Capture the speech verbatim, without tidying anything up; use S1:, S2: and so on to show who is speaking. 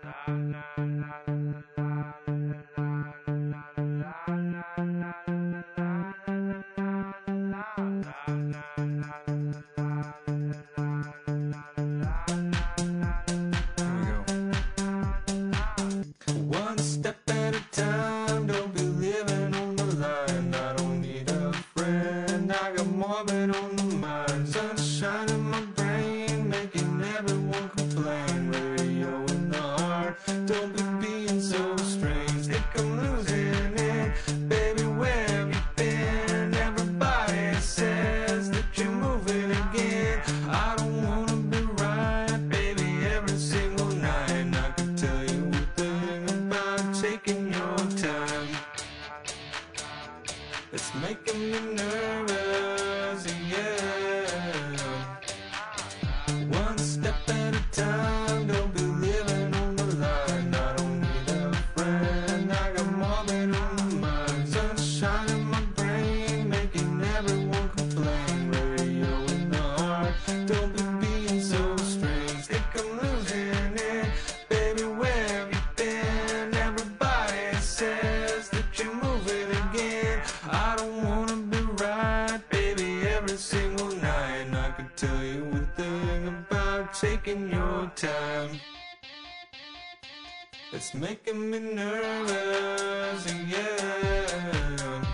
S1: One step at a time, don't be living on the line. I don't need a friend, I got more of it on the mind. Sunshine in my brain, making everyone complain. Radio in the heart, don't be being so strange. Think I'm losing it, baby, where have you been? Everybody says that you're moving again. I don't wanna be right, baby, every single night. And I can tell you a thing about taking your time. It's making me nervous, yeah. One step at a time, don't be living on the line. I don't need a friend, I got more than on the mind. Sunshine in my brain, making everyone complain. Radio in the heart, don't be being so strange. Think I'm losing it, baby, where have you been? Everybody says that you're moving again. I don't wanna be right, baby, every single night. And I can tell you a thing about taking your time. It's making me nervous, yeah.